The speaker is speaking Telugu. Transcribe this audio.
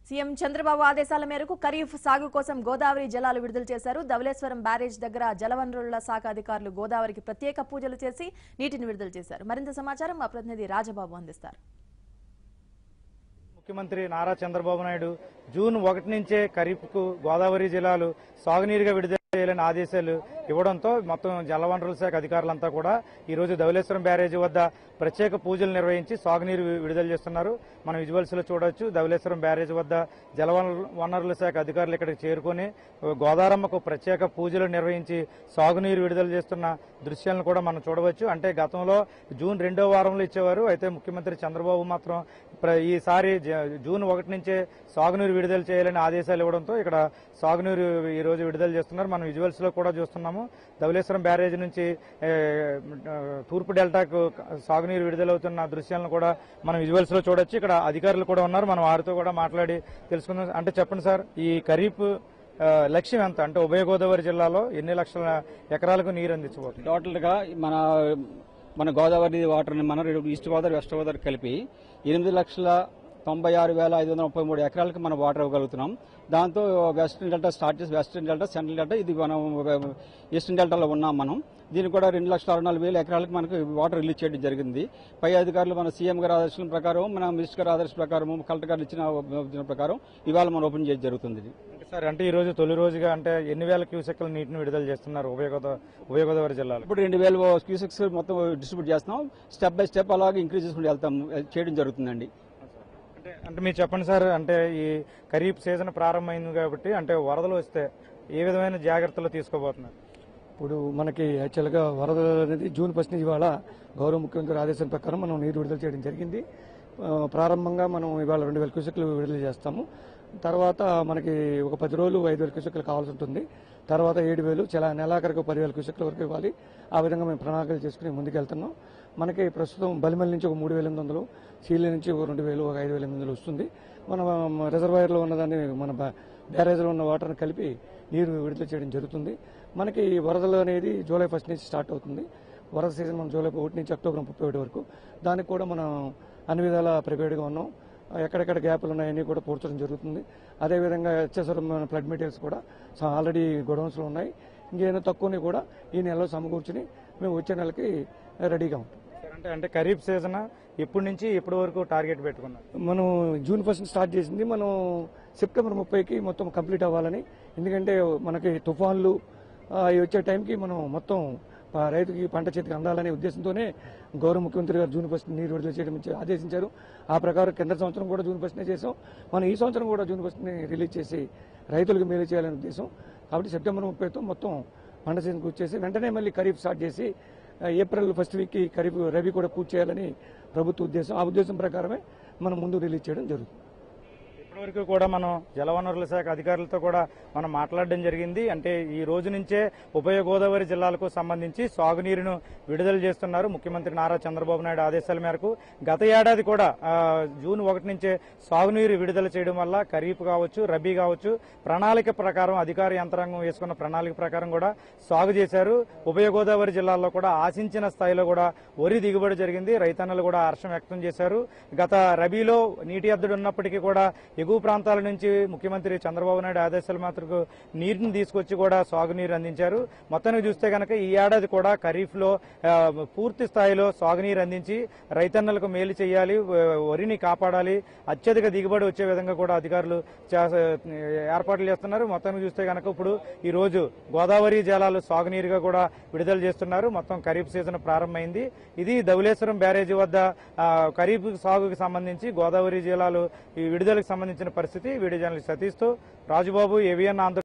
సీఎం చంద్రబాబు ఆదేశాల మేరకు ఖరీఫ్ సాగు కోసం గోదావరి జలాలు విడుదల చేశారు. ధవళేశ్వరం బ్యారేజ్ దగ్గర జలవనరుల శాఖ అధికారులు గోదావరికి ప్రత్యేక పూజలు చేసి నీటిని విడుదల చేశారు. మరింత సమాచారం మా ప్రతినిధి రాజబాబు అందిస్తారు. ముఖ్యమంత్రి నారా చంద్రబాబు నాయుడు జూన్ 1 నుంచే ఖరీఫ్కు గోదావరి జలాలు సాగునీరుగా విడుదల చేయాలని ఆదేశాలు ఇవ్వడంతో మొత్తం జలవనరుల శాఖ అధికారులంతా కూడా ఈ రోజు ధవళేశ్వరం బ్యారేజీ వద్ద ప్రత్యేక పూజలు నిర్వహించి సాగునీరు విడుదల చేస్తున్నారు. మనం విజువల్స్ లో చూడొచ్చు. ధవళేశ్వరం బ్యారేజీ వద్ద జలవనరుల శాఖ అధికారులు ఇక్కడికి చేరుకుని గోదావరమ్మకు ప్రత్యేక పూజలు నిర్వహించి సాగునీరు విడుదల చేస్తున్న దృశ్యాలను కూడా మనం చూడవచ్చు. అంటే గతంలో జూన్ 2వ వారంలో ఇచ్చేవారు. అయితే ముఖ్యమంత్రి చంద్రబాబు మాత్రం ఈసారి జూన్ 1 నుంచే సాగునీరు విడుదల చేయాలని ఆదేశాలు ఇవ్వడంతో ఇక్కడ సాగునీరు ఈ రోజు విడుదల చేస్తున్నారు. మనం విజువల్స్ లో కూడా చూస్తున్నాము. ధవళేశ్వరం బ్యారేజ్ నుంచి తూర్పు డెల్టాకు సాగునీరు విడుదలవుతున్న దృశ్యాలను కూడా మనం విజువల్స్ లో చూడొచ్చు. ఇక్కడ అధికారులు కూడా ఉన్నారు. మనం వారితో కూడా మాట్లాడి తెలుసుకుందాం. అంటే చెప్పండి సార్, ఈ ఖరీఫ్ లక్ష్యం ఎంత? అంటే ఉభయ గోదావరి జిల్లాలో ఎన్ని లక్షల ఎకరాలకు నీరు అందించబోతుంది? టోటల్ గా మన గోదావరి వాటర్ ని మనం ఈస్ట్ గోదావరి వెస్ట్ గోదావరి కలిపి 8,96,533 ఎకరాలకు మనం వాటర్ ఇవ్వగలుగుతున్నాం. దాంతో వెస్టర్న్ డెల్టా స్టార్ట్ చేసి వెస్టర్న్ డెల్టా, సెంట్రల్ డెల్టా, ఇది మనం ఈస్టర్న్ డెల్టాలో ఉన్నాం. మనం దీనికి కూడా 2,64,000 ఎకరాలకు మనకు వాటర్ రిలీజ్ చేయడం జరిగింది. పై అధికారులు మన సీఎం గారి ఆదేశాల ప్రకారం, మన మినిస్టర్ గారి ఆదేశాల ప్రకారం, కలెక్టర్ గారు ఇచ్చిన ప్రకారం ఇవాళ మనం ఓపెన్ చేయడం జరుగుతుంది. సార్, అంటే ఈ రోజు తొలి రోజుగా అంటే ఎన్ని వేల క్యూసెక్ల నీటిని విడుదల చేస్తున్నారు ఉభయ గోదావరి జిల్లాలో? ఇప్పుడు 2,000 క్యూసెక్స్ మొత్తం డిస్ట్రిబ్యూట్ చేస్తున్నాం. స్టెప్ బై స్టెప్ అలాగే ఇంక్రీజ్ చేసుకుంటూ చేయడం జరుగుతుందండి. అంటే మీరు చెప్పండి సార్, అంటే ఈ ఖరీఫ్ సీజన్ ప్రారంభమైంది కాబట్టి అంటే వరదలు వస్తే ఏ విధమైన జాగ్రత్తలు తీసుకోబోతున్నారు? ఇప్పుడు మనకి యాక్చువల్గా వరద అనేది జూన్ 1 ఇవాళ గౌరవ ముఖ్యమంత్రి ఆదేశం ప్రకారం మనం నీరు విడుదల చేయడం జరిగింది. ప్రారంభంగా మనం ఇవాళ 2,000 క్యూసెక్లు విడుదల చేస్తాము. తర్వాత మనకి ఒక 10 రోజులు 5,000 క్యూసెక్లు కావాల్సి ఉంటుంది. తర్వాత 7,000 నెలాఖరికి 10,000 క్యూసెక్ల వరకు ఇవ్వాలి. ఆ విధంగా మేము ప్రణాళికలు చేసుకుని ముందుకెళ్తున్నాం. మనకి ప్రస్తుతం బలిమల నుంచి ఒక 3,800, సీల నుంచి ఒక 2,000, ఒక 5,800 వస్తుంది. మన రిజర్వాయర్లో ఉన్నదాన్ని మన బ్యారేజ్లో ఉన్న వాటర్ని కలిపి నీరు విడుదల చేయడం జరుగుతుంది. మనకి వరదలు అనేది జూలై 1 నుంచి స్టార్ట్ అవుతుంది. వరద సీజన్ మనం జూలై 1 నుంచి అక్టోబర్ 31 వరకు. దానికి కూడా మనం అన్ని విధాలా ప్రిపేర్డ్గా ఉన్నాం. ఎక్కడెక్కడ గ్యాపులు ఉన్నాయని కూడా పూడ్చడం జరుగుతుంది. అదేవిధంగా అత్యవసరమైన ఫ్లడ్ మెటీరియల్స్ కూడా ఆల్రెడీ గొడౌన్స్లో ఉన్నాయి. ఇంకేమైనా తక్కువని కూడా ఈ నెలలో సమకూర్చుని మేము వచ్చే నెలకి రెడీగా ఉంటాం. అంటే ఖరీఫ్ సీజన్ ఎప్పటి నుంచి ఎప్పటి వరకు టార్గెట్ పెట్టుకున్నాం? మనం జూన్ 1 స్టార్ట్ చేసింది, మనం సెప్టెంబర్ 30కి మొత్తం కంప్లీట్ అవ్వాలని. ఎందుకంటే మనకి తుఫాన్లు వచ్చే టైంకి మనం మొత్తం రైతుకి పంట చేతికి అందాలనే ఉద్దేశంతోనే గౌరవ ముఖ్యమంత్రి గారు జూన్ 1 నీరు విడుదల చేయడం ఆదేశించారు. ఆ ప్రకారం కింద సంవత్సరం కూడా జూన్ 1 చేసాం. మనం ఈ సంవత్సరం కూడా జూన్ 1 రిలీజ్ చేసి రైతులకు మేలు చేయాలనే ఉద్దేశం. కాబట్టి సెప్టెంబర్ 30తో మొత్తం పంట సీజన్కి వచ్చేసి వెంటనే మళ్ళీ ఖరీఫ్ స్టార్ట్ చేసి ఏప్రిల్ 1 వీక్కి ఖరీఫ్ రబీ కూడా పూర్తి చేయాలని ప్రభుత్వ ఉద్దేశం. ఆ ఉద్దేశం ప్రకారమే మనం ముందు రిలీజ్ చేయడం జరుగుతుంది. ఇప్పటివరకు కూడా మనం జలవనరుల శాఖ అధికారులతో కూడా మనం మాట్లాడడం జరిగింది. అంటే ఈ రోజు నుంచే ఉభయ గోదావరి జిల్లాలకు సంబంధించి సాగునీరును విడుదల చేస్తున్నారు ముఖ్యమంత్రి నారా చంద్రబాబు నాయుడు ఆదేశాల మేరకు. గత ఏడాది కూడా జూన్ 1 నుంచే సాగునీరు విడుదల చేయడం వల్ల ఖరీఫ్ కావచ్చు, రబీ కావచ్చు, ప్రణాళిక ప్రకారం అధికార యంత్రాంగం వేసుకున్న ప్రణాళిక ప్రకారం కూడా సాగు చేశారు. ఉభయ గోదావరి జిల్లాల్లో కూడా ఆశించిన స్థాయిలో కూడా వరి దిగుబడి జరిగింది. రైతన్నలు కూడా హర్షం వ్యక్తం చేశారు. గత రబీలో నీటి ఎద్దడి ఉన్నప్పటికీ కూడా ఎగువ ప్రాంతాల నుంచి ముఖ్యమంత్రి చంద్రబాబు నాయుడు ఆదేశాల మాత్రకు నీటిని తీసుకొచ్చి కూడా సాగునీరు అందించారు. మొత్తానికి చూస్తే కనుక ఈ ఏడాది కూడా ఖరీఫ్ లో పూర్తి స్థాయిలో సాగునీరు అందించి రైతన్నలకు మేలు చేయాలి, వరిని కాపాడాలి, అత్యధిక దిగుబడి వచ్చే విధంగా కూడా అధికారులు ఏర్పాట్లు చేస్తున్నారు. మొత్తానికి చూస్తే కనుక ఇప్పుడు ఈ రోజు గోదావరి జలాలు సాగునీరుగా కూడా విడుదల చేస్తున్నారు. మొత్తం ఖరీఫ్ సీజన్ ప్రారంభమైంది. ఇది ధవళేశ్వరం బ్యారేజీ వద్ద ఖరీఫ్ సాగుకు సంబంధించి గోదావరి జలాలు ఈ విడుదలకు సంబంధించిన పరిస్థితి. వీడియో జర్నలిస్ట్ సతీష్తో రాజుబాబు, ABN ఆంధ్ర.